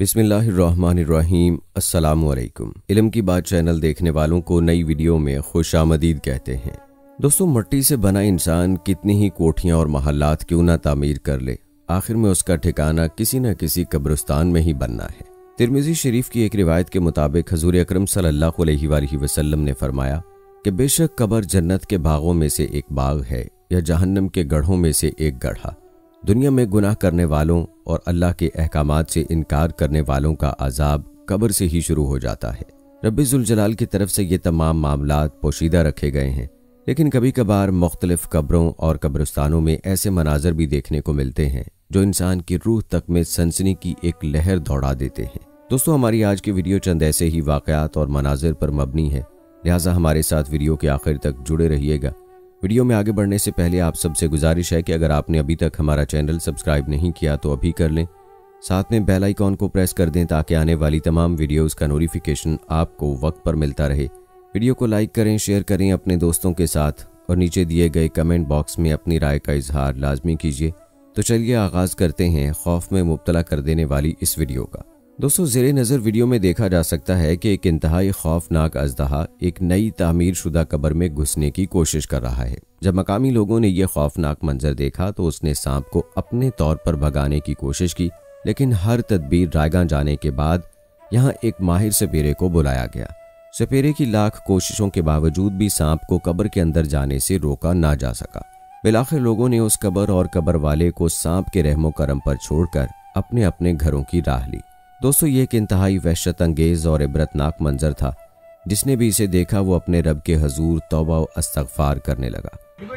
बिस्मिल्लाहिर्रहमानिर्रहीम। अस्सलामुअलैकुम। इल्म की बात चैनल देखने वालों को नई वीडियो में खुशामदीद कहते हैं। दोस्तों, मिट्टी से बना इंसान कितनी ही कोठियां और महल्लात क्यों ना तामीर कर ले, आखिर में उसका ठिकाना किसी न किसी कब्रिस्तान में ही बनना है। तिरमिज़ी शरीफ की एक रिवायत के मुताबिक हुज़ूर अकरम सल्लल्लाहु अलैहि वसल्लम ने फरमाया कि बेशक कब्र जन्नत के बागों में से एक बाग है या जहन्नम के गढ़ों में से एक गढ़ा। दुनिया में गुनाह करने वालों और अल्लाह के अहकामात से इनकार करने वालों का अजाब कब्र से ही शुरू हो जाता है। रब्बी ज़ुल जलाल की तरफ से ये तमाम मामलात पोशीदा रखे गए हैं, लेकिन कभी कभार मुख्तलिफ कब्रों और कब्रिस्तानों में ऐसे मनाजर भी देखने को मिलते हैं जो इंसान की रूह तक में सनसनी की एक लहर दौड़ा देते हैं। दोस्तों, हमारी आज की वीडियो चंद ऐसे ही वाक़यात और मनाजिर पर मबनी है, लिहाजा हमारे साथ वीडियो के आखिर तक जुड़े रहिएगा। वीडियो में आगे बढ़ने से पहले आप सबसे गुजारिश है कि अगर आपने अभी तक हमारा चैनल सब्सक्राइब नहीं किया तो अभी कर लें, साथ में बेल आइकॉन को प्रेस कर दें ताकि आने वाली तमाम वीडियोस का नोटिफिकेशन आपको वक्त पर मिलता रहे। वीडियो को लाइक करें, शेयर करें अपने दोस्तों के साथ और नीचे दिए गए कमेंट बॉक्स में अपनी राय का इजहार लाजमी कीजिए। तो चलिए आगाज़ करते हैं खौफ में मुब्तला कर देने वाली इस वीडियो का। दोस्तों, ज़ेरे नज़र वीडियो में देखा जा सकता है कि एक इंतहाई खौफनाक अजदहा एक नई तामीर शुदा कब्र में घुसने की कोशिश कर रहा है। जब मकामी लोगों ने यह खौफनाक मंजर देखा तो उसने सांप को अपने तौर पर भगाने की कोशिश की, लेकिन हर तदबीर रायगां जाने के बाद यहाँ एक माहिर सपेरे को बुलाया गया। सपेरे की लाख कोशिशों के बावजूद भी सांप को कब्र के अंदर जाने से रोका ना जा सका। बिलाखिर लोगों ने उस कब्र और कब्र वाले को सांप के रहमो करम पर छोड़कर अपने अपने घरों की राह ली। दोस्तों, ये एक इंतहाई वहशत अंगेज और इबरतनाक मंजर था। जिसने भी इसे देखा वो अपने रब के हजूर तौबा व इस्तगफार करने लगा।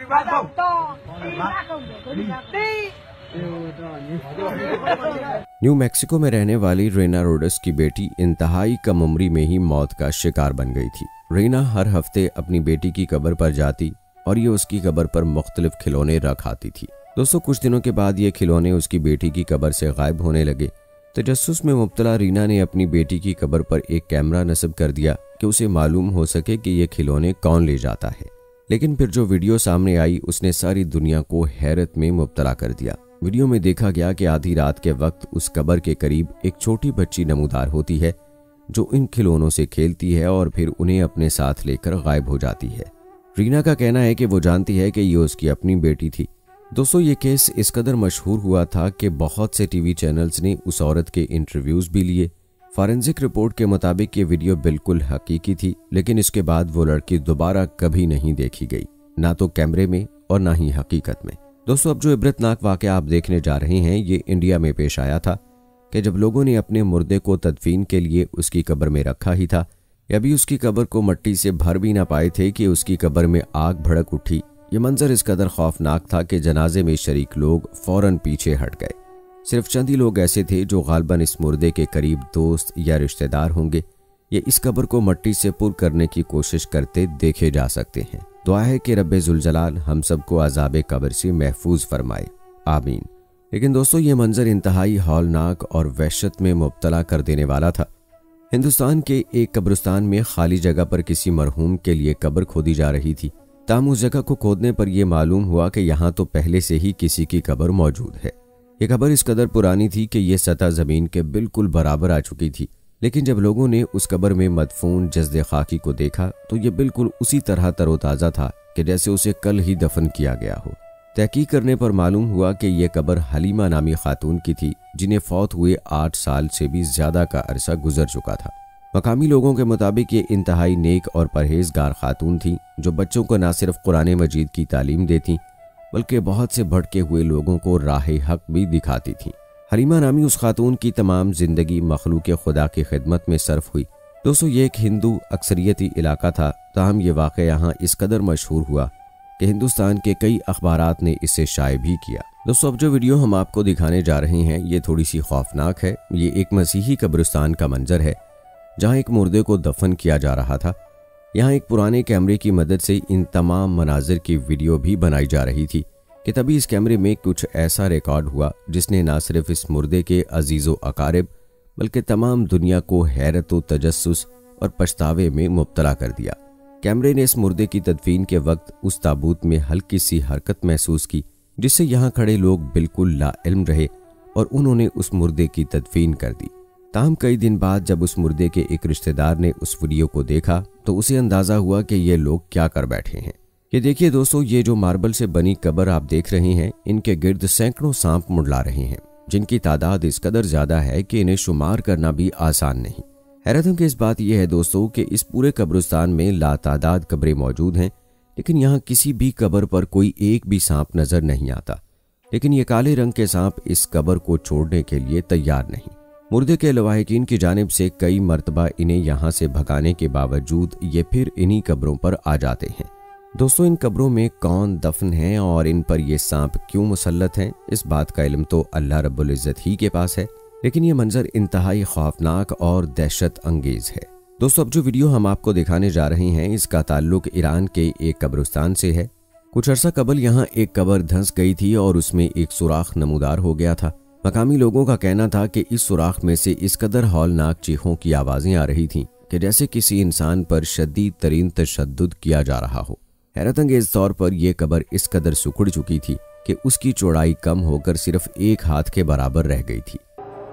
न्यू मैक्सिको में रहने वाली रेना रोड्स की बेटी इंतहाई कम उम्री में ही मौत का शिकार बन गई थी। रेना हर हफ्ते अपनी बेटी की कब्र पर जाती और ये उसकी कब्र पर मुख्तलिफ खिलौने रख आती थी। दोस्तों, कुछ दिनों के बाद ये खिलौने उसकी बेटी की कब्र से गायब होने लगे। तजस्सुस में मुब्तला रीना ने अपनी बेटी की कब्र पर एक कैमरा नस्ब कर दिया कि उसे मालूम हो सके कि ये खिलौने कौन ले जाता है। लेकिन फिर जो वीडियो सामने आई उसने सारी दुनिया को हैरत में मुब्तला कर दिया। वीडियो में देखा गया कि आधी रात के वक्त उस कब्र के करीब एक छोटी बच्ची नमूदार होती है जो इन खिलौनों से खेलती है और फिर उन्हें अपने साथ लेकर गायब हो जाती है। रीना का कहना है कि वो जानती है कि ये उसकी अपनी बेटी थी। दोस्तों, ये केस इस कदर मशहूर हुआ था कि बहुत से टीवी चैनल्स ने उस औरत के इंटरव्यूज भी लिए। फॉरेंसिक रिपोर्ट के मुताबिक ये वीडियो बिल्कुल हकीकी थी, लेकिन इसके बाद वो लड़की दोबारा कभी नहीं देखी गई, ना तो कैमरे में और ना ही हकीकत में। दोस्तों, अब जो इबरतनाक वाक़या आप देखने जा रहे हैं ये इंडिया में पेश आया था कि जब लोगों ने अपने मुर्दे को तदफीन के लिए उसकी कब्र में रखा ही था, अभी उसकी कब्र को मिट्टी से भर भी ना पाए थे कि उसकी कब्र में आग भड़क उठी। ये मंजर इस कदर खौफनाक था कि जनाजे में शरीक लोग फौरन पीछे हट गए। सिर्फ चंद ही लोग ऐसे थे जो गालबन इस मुर्दे के करीब दोस्त या रिश्तेदार होंगे। ये इस कब्र को मिट्टी से पुर करने की कोशिश करते देखे जा सकते हैं। दुआ है कि रब्बे ज़ुल जलाल हम सबको अज़ाबे कब्र से महफूज फरमाए, आमीन। लेकिन दोस्तों, ये मंजर इंतहाई हौलनाक और वहशत में मुब्तला कर देने वाला था। हिंदुस्तान के एक कब्रिस्तान में खाली जगह पर किसी मरहूम के लिए कब्र खोदी जा रही थी। ताम उस जगह को खोदने पर यह मालूम हुआ कि यहाँ तो पहले से ही किसी की कब्र मौजूद है। ये कब्र इस कदर पुरानी थी कि यह सतह ज़मीन के बिल्कुल बराबर आ चुकी थी। लेकिन जब लोगों ने उस कब्र में मदफून जस्द खाकी को देखा तो ये बिल्कुल उसी तरह तरोताज़ा था कि जैसे उसे कल ही दफन किया गया हो। तहकीक करने पर मालूम हुआ कि यह कब्र हलीमा नामी खातून की थी, जिन्हें फौत हुए 8 साल से भी ज़्यादा का अरसा गुजर चुका था। मकामी लोगों के मुताबिक ये इंतहाई नेक और परहेजगार खातून थी जो बच्चों को न सिर्फ कुरान मजीद की तालीम देती बल्कि बहुत से भटके हुए लोगों को राह हक भी दिखाती थी। हलीमा नामी उस खातून की तमाम जिंदगी मखलूक खुदा की खिदमत में सर्फ हुई। दोस्तों, ये एक हिंदू अक्सरियती इलाका था, ताहम ये वाक़या यहाँ इस कदर मशहूर हुआ कि हिंदुस्तान के कई अखबारात ने इसे शाये भी किया। दोस्तों, अब जो वीडियो हम आपको दिखाने जा रहे हैं ये थोड़ी सी खौफनाक है। ये एक मसीही कब्रिस्तान का मंजर है जहाँ एक मुर्दे को दफन किया जा रहा था। यहाँ एक पुराने कैमरे की मदद से इन तमाम मनाजिर की वीडियो भी बनाई जा रही थी कि तभी इस कैमरे में कुछ ऐसा रिकॉर्ड हुआ जिसने ना सिर्फ इस मुर्दे के अजीज़ो अकारिब बल्कि तमाम दुनिया को हैरत व तजस्सुस और पछतावे में मुब्तला कर दिया। कैमरे ने इस मुर्दे की तदफीन के वक्त उस ताबूत में हल्की सी हरकत महसूस की जिससे यहाँ खड़े लोग बिल्कुल लाइल्म रहे और उन्होंने उस मुर्दे की तदफीन कर दी। ताहम कई दिन बाद जब उस मुर्दे के एक रिश्तेदार ने उस वीडियो को देखा तो उसे अंदाजा हुआ कि ये लोग क्या कर बैठे हैं। ये देखिए दोस्तों, ये जो मार्बल से बनी कब्र आप देख रहे हैं, इनके गिर्द सैकड़ों सांप मुंडला रहे हैं, जिनकी तादाद इस कदर ज्यादा है कि इन्हें शुमार करना भी आसान नहीं। हैरतअंगेज बात यह है दोस्तों कि इस पूरे कब्रिस्तान में लातादाद कब्रें मौजूद हैं, लेकिन यहाँ किसी भी कब्र पर कोई एक भी सांप नजर नहीं आता। लेकिन ये काले रंग के सांप इस कब्र को छोड़ने के लिए तैयार नहीं। मुर्दे के लवाहिकीन की जानिब से कई मर्तबा इन्हें यहाँ से भगाने के बावजूद ये फिर इन्हीं कब्रों पर आ जाते हैं। दोस्तों, इन कब्रों में कौन दफन है और इन पर ये सांप क्यों मुसल्लत हैं, इस बात का इल्म तो अल्लाह रब्बुल इज़्ज़त ही के पास है, लेकिन ये मंजर इंतहाई खौफनाक और दहशत अंगेज है। दोस्तों, अब जो वीडियो हम आपको दिखाने जा रहे हैं, इसका ताल्लुक ईरान के एक कब्रिस्तान से है। कुछ अर्सा कबल यहाँ एक कब्र धंस गई थी और उसमें एक सुराख नमूदार हो गया था। मकामी लोगों का कहना था कि इस सुराख में से इस कदर हौलनाक चीखों की आवाजें आ रही थीं कि जैसे किसी इंसान पर शदीद तरीन तशद्दुद किया जा रहा हो। हैरतअंगेज तौर पर यह कब्र इस कदर सिकुड़ चुकी थी कि उसकी चौड़ाई कम होकर सिर्फ एक हाथ के बराबर रह गई थी।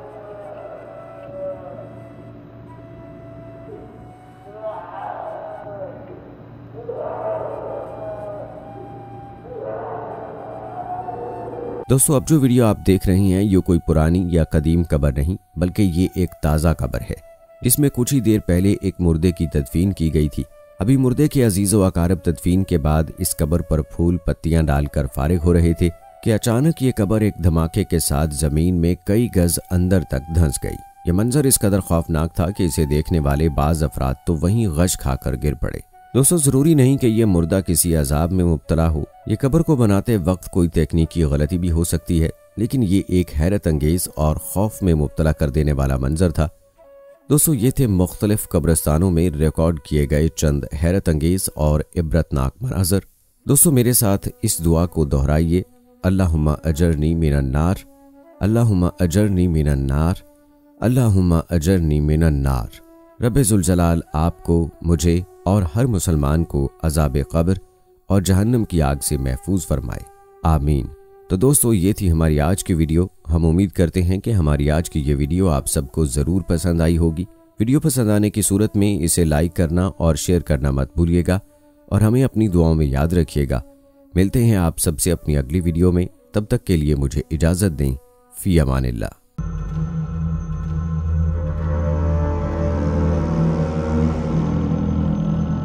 दोस्तों, अब जो वीडियो आप देख रहे हैं, ये कोई पुरानी या कदीम कब्र नहीं, बल्कि ये एक ताज़ा कब्र है, जिसमें कुछ ही देर पहले एक मुर्दे की तदफीन की गई थी। अभी मुर्दे के अजीज़ व अकारब तदफीन के बाद इस कब्र पर फूल पत्तियां डालकर फारिग हो रहे थे कि अचानक ये कब्र एक धमाके के साथ जमीन में कई गज अंदर तक धंस गई। ये मंजर इस कदर खौफनाक था कि इसे देखने वाले बाज अफराद तो वहीं गश खाकर गिर पड़े। दोस्तों, जरूरी नहीं कि यह मुर्दा किसी अजाब में मुब्तला हो। ये कब्र को बनाते वक्त कोई तकनीकी गलती भी हो सकती है, लेकिन ये एक हैरत अंगेज और खौफ में मुब्तला कर देने वाला मंजर था। दोस्तों, ये थे मुख्तलिफ कब्रिस्तानों में रिकॉर्ड किए गए चंद हैरत अंगेज और इबरतनाक मनाजर। दोस्तों, मेरे साथ इस दुआ को दोहराइए, अल्लाहुम्मा अजरनी मिनन नार, अल्लाहुम्मा अजरनी मिनन नार, अल्लाहुम्मा अजरनी मिनन नार। रब्बे ज़ुल जलाल आपको, मुझे और हर मुसलमान को अज़ाब क़ब्र और जहन्नम की आग से महफूज फरमाए, आमीन। तो दोस्तों, ये थी हमारी आज की वीडियो। हम उम्मीद करते हैं कि हमारी आज की ये वीडियो आप सबको ज़रूर पसंद आई होगी। वीडियो पसंद आने की सूरत में इसे लाइक करना और शेयर करना मत भूलिएगा और हमें अपनी दुआओं में याद रखिएगा। मिलते हैं आप सबसे अपनी अगली वीडियो में, तब तक के लिए मुझे इजाज़त दें। फ़ी अमानिल्लाह।